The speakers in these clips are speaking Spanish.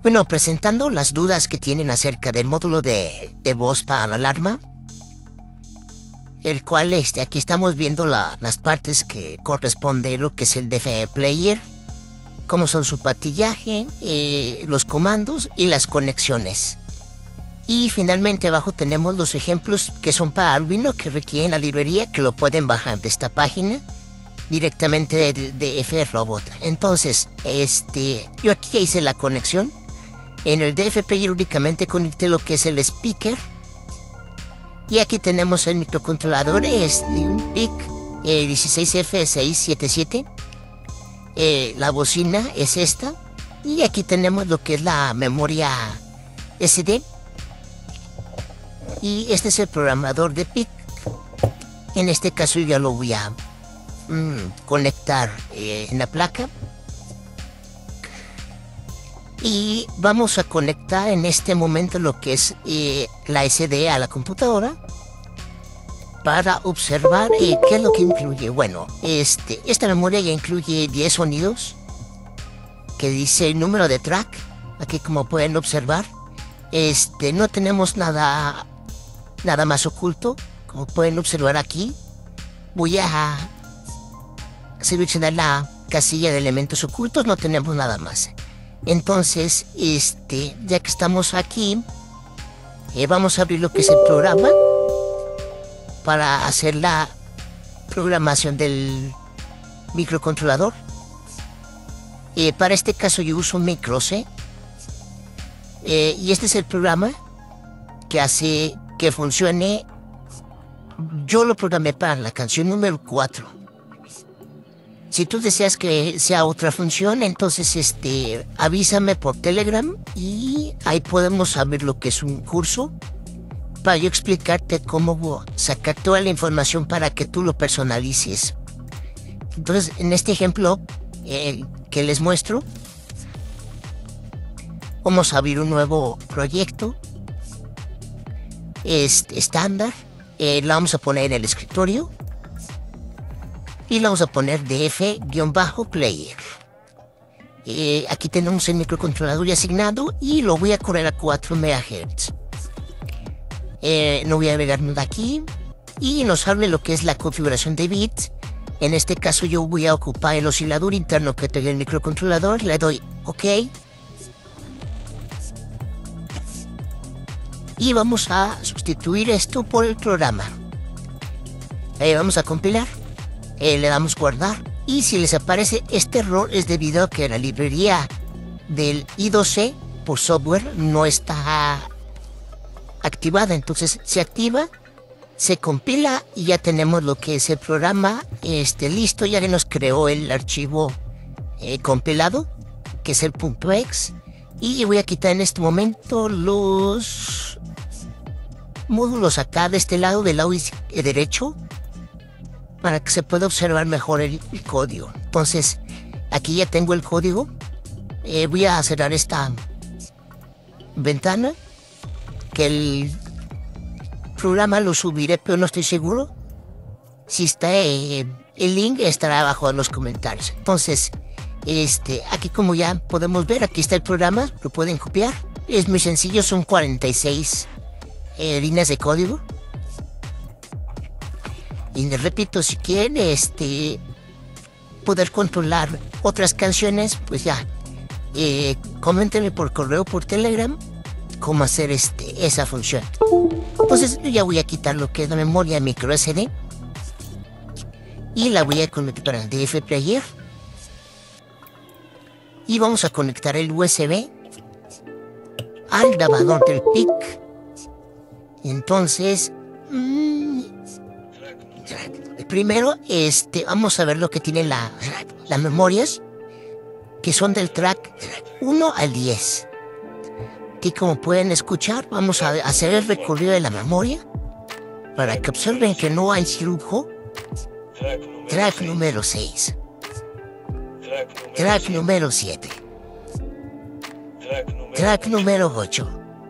Bueno, presentando las dudas que tienen acerca del módulo de voz para la alarma, el cual aquí estamos viendo las partes que corresponde lo que es el DF Player, cómo son su patillaje, los comandos y las conexiones. Y finalmente abajo tenemos los ejemplos que son para Arduino, que requieren la librería, que lo pueden bajar de esta página directamente de DF Robot. Entonces, yo aquí ya hice la conexión. En el DF Player únicamente conecté lo que es el speaker. Y aquí tenemos el microcontrolador, un PIC 16F677. La bocina es esta. Y aquí tenemos lo que es la memoria SD. Y este es el programador de PIC. En este caso ya lo voy a conectar en la placa. Y vamos a conectar en este momento lo que es la SD a la computadora para observar qué es lo que incluye. Bueno, esta memoria ya incluye 10 sonidos que dice el número de track. Aquí, como pueden observar, no tenemos nada más oculto. Como pueden observar aquí, voy a seleccionar la casilla de elementos ocultos. No tenemos nada más. Entonces, ya que estamos aquí, vamos a abrir lo que es el programa para hacer la programación del microcontrolador. Para este caso yo uso Micro C. Y este es el programa que hace que funcione. Yo lo programé para la canción número 4. Si tú deseas que sea otra función, entonces avísame por Telegram y ahí podemos abrir lo que es un curso para yo explicarte cómo sacar toda la información para que tú lo personalices. Entonces, en este ejemplo que les muestro, vamos a abrir un nuevo proyecto estándar. Lo vamos a poner en el escritorio. Y le vamos a poner DF-Player. Aquí tenemos el microcontrolador asignado y lo voy a correr a 4 MHz. No voy a agregar nada aquí. Y nos abre lo que es la configuración de bits. En este caso yo voy a ocupar el oscilador interno que tiene el microcontrolador. Le doy OK. Y vamos a sustituir esto por el programa. Vamos a compilar. Le damos guardar. Y si les aparece este error es debido a que la librería del I2C por software no está activada. Entonces se activa, se compila y ya tenemos lo que es el programa listo. Ya que nos creó el archivo compilado, que es el .exe. Y voy a quitar en este momento los módulos acá de este lado, del lado derecho, para que se pueda observar mejor el código. Entonces, aquí ya tengo el código. Voy a cerrar esta ventana, que el programa lo subiré, pero no estoy seguro. Si está el link, estará abajo en los comentarios. Entonces, aquí, como ya podemos ver, aquí está el programa, lo pueden copiar. Es muy sencillo, son 46 líneas de código. Y les repito, si quieren poder controlar otras canciones, pues ya, coméntenme por correo, por Telegram, cómo hacer esa función. Entonces yo ya voy a quitar lo que es la memoria micro SD y la voy a conectar al DF Player. Y vamos a conectar el USB al grabador del PIC. Entonces, primero vamos a ver lo que tienen las memorias, que son del track 1 al 10. Aquí, como pueden escuchar, vamos a hacer el recorrido de la memoria para que observen que no hay lujo. Track número 6. Track número 7. Track número 8.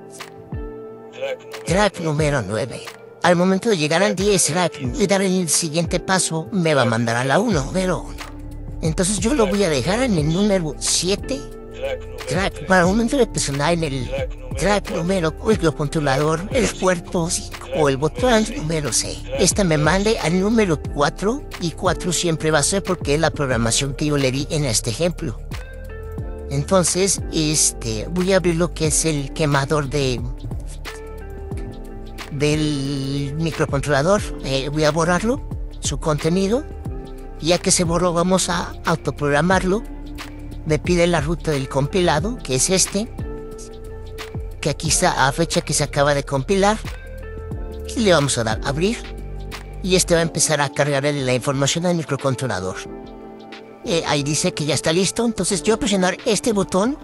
Track número 9. Al momento de llegar al 10 track y dar el siguiente paso, me va a mandar a la 1, número 1. Entonces yo lo voy a dejar en el número 7 Track, para un número de presionar en el track número, el controlador, el puerto 5 o el botón número 6. Esta me mande al número 4 y 4 siempre va a ser porque es la programación que yo le di en este ejemplo. Entonces, voy a abrir lo que es el quemador del microcontrolador. Voy a borrarlo, su contenido. Ya que se borró, vamos a autoprogramarlo. Me pide la ruta del compilado, que es que aquí está a fecha que se acaba de compilar. Y le vamos a dar a abrir. Y va a empezar a cargar la información al microcontrolador. Ahí dice que ya está listo. Entonces yo presionar este botón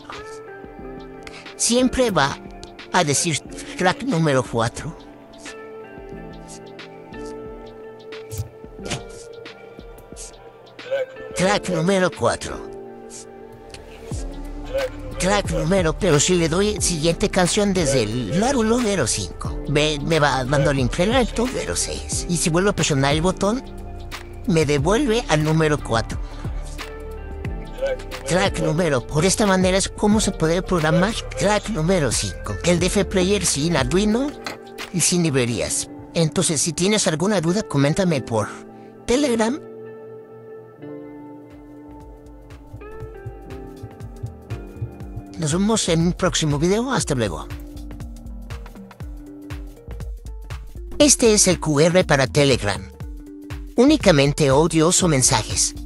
siempre va a decir track número 4. Track número 4. Track número, pero si le doy siguiente canción desde el número 5, me va dando el incremento número 6. Y si vuelvo a presionar el botón, me devuelve al número 4. Track número, por esta manera es como se puede programar track número 5. El DF Player sin Arduino y sin librerías. Entonces, si tienes alguna duda, coméntame por Telegram. Nos vemos en un próximo video. Hasta luego. Este es el QR para Telegram. Únicamente audios o mensajes.